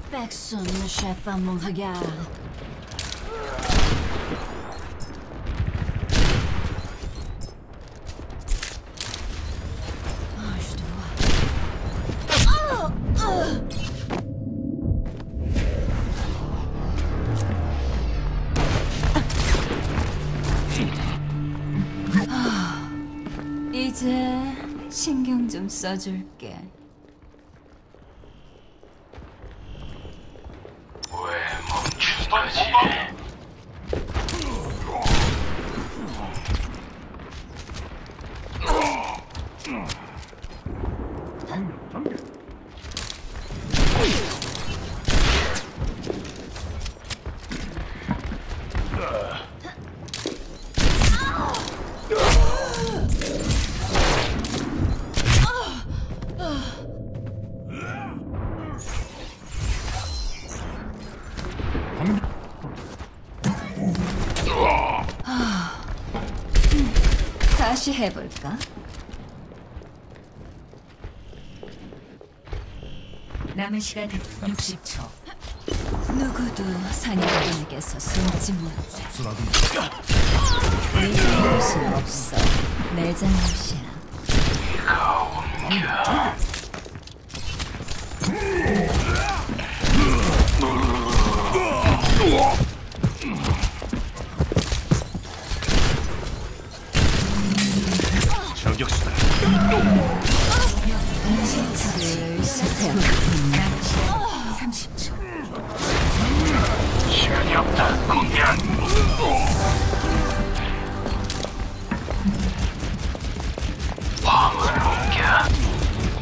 Personne ne chatte à mon regard. Oh, je te vois. 이제 신경 좀 써줄게. 다시 해볼까? 남은 시간 60초. 누구도 사냥꾼에게서 숨지 못해. 네 잘못은 없어. 내 잘못이야. 저격수다. 슬슬 남은 시간 30초. 시간이 없다. 공략. 화물 옮겨.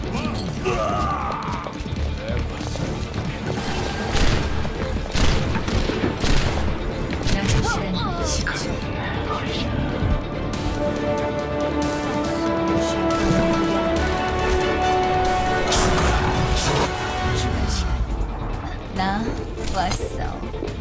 남은 시간 10초. 나 왔어.